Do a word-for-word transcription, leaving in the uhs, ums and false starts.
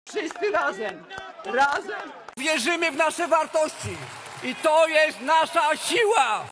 Wszyscy razem, razem. Wierzymy w nasze wartości i to jest nasza siła.